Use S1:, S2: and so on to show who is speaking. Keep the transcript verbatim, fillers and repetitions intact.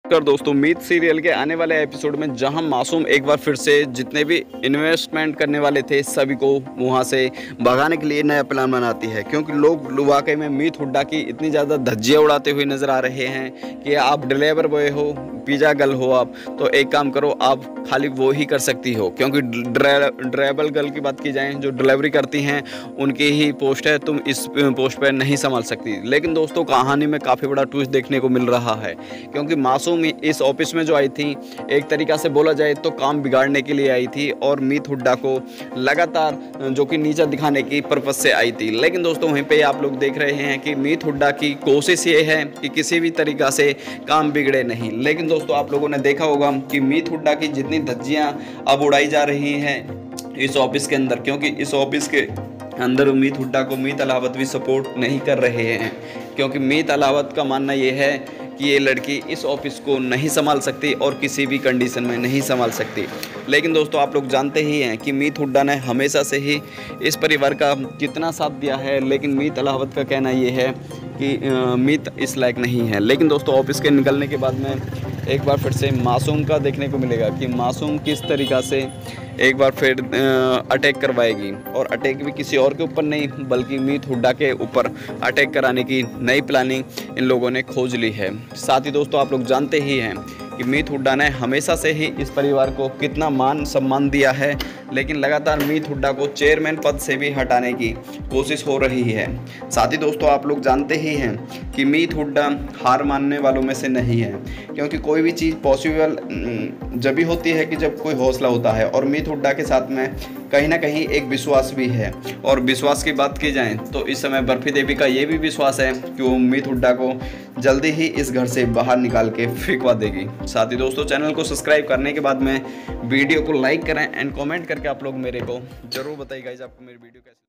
S1: कर दोस्तों, मीत सीरियल के आने वाले एपिसोड में जहां मासूम एक बार फिर से जितने भी इन्वेस्टमेंट करने वाले थे सभी को वहां से भगाने के लिए नया प्लान बनाती है, क्योंकि लोग वाकई में मीत हुड्डा की इतनी ज़्यादा धज्जियाँ उड़ाते हुए नज़र आ रहे हैं कि आप डिलीवर बॉय हो, पिज़्ज़ा गर्ल हो, आप तो एक काम करो, आप खाली वो ही कर सकती हो, क्योंकि ड्राइवर गर्ल की बात की जाए जो डिलीवरी करती हैं उनकी ही पोस्ट है, तुम इस पोस्ट पर नहीं संभाल सकती। लेकिन दोस्तों कहानी में काफ़ी बड़ा ट्विस्ट देखने को मिल रहा है, क्योंकि मासूम इस ऑफिस में जो आई थी एक तरीक़ा से बोला जाए तो काम बिगाड़ने के लिए आई थी और मीत हुड्डा को लगातार जो कि नीचा दिखाने की पर्पज़ से आई थी। लेकिन दोस्तों वहीं पे आप लोग देख रहे हैं कि मीत हुड्डा की कोशिश ये है कि किसी भी तरीक़ा से काम बिगड़े नहीं। लेकिन दोस्तों आप लोगों ने देखा होगा कि मीत हुड्डा की जितनी धज्जियाँ अब उड़ाई जा रही हैं इस ऑफिस के अंदर, क्योंकि इस ऑफिस के अंदर मीत हुड्डा को मीत अलावत भी सपोर्ट नहीं कर रहे हैं, क्योंकि मीत अलावत का मानना ये है कि ये लड़की इस ऑफिस को नहीं संभाल सकती और किसी भी कंडीशन में नहीं संभाल सकती। लेकिन दोस्तों आप लोग जानते ही हैं कि मीत हुड्डा ने हमेशा से ही इस परिवार का कितना साथ दिया है, लेकिन मीत अलावत का कहना ये है कि मीत इस लायक नहीं है। लेकिन दोस्तों ऑफिस के निकलने के बाद में एक बार फिर से मासूम का देखने को मिलेगा कि मासूम किस तरीक़ा से एक बार फिर अटैक करवाएगी, और अटैक भी किसी और के ऊपर नहीं बल्कि मीत हुड्डा के ऊपर अटैक कराने की नई प्लानिंग इन लोगों ने खोज ली है। साथ ही दोस्तों आप लोग जानते ही हैं कि मीत हुड्डा ने हमेशा से ही इस परिवार को कितना मान सम्मान दिया है, लेकिन लगातार मीत हुड्डा को चेयरमैन पद से भी हटाने की कोशिश हो रही है। साथ ही दोस्तों आप लोग जानते ही हैं कि मीत हुड्डा हार मानने वालों में से नहीं है, क्योंकि कोई भी चीज़ पॉसिबल जब भी होती है कि जब कोई हौसला होता है, और मीत हुड्डा के साथ में कहीं ना कहीं एक विश्वास भी है। और विश्वास की बात की जाए तो इस समय बर्फी देवी का ये भी विश्वास है कि वो मीत हुड्डा को जल्दी ही इस घर से बाहर निकाल के फेंकवा देगी। साथ ही दोस्तों चैनल को सब्सक्राइब करने के बाद में वीडियो को लाइक करें एंड कमेंट करके आप लोग मेरे को जरूर बताइए गाइस आपको मेरी वीडियो कैसी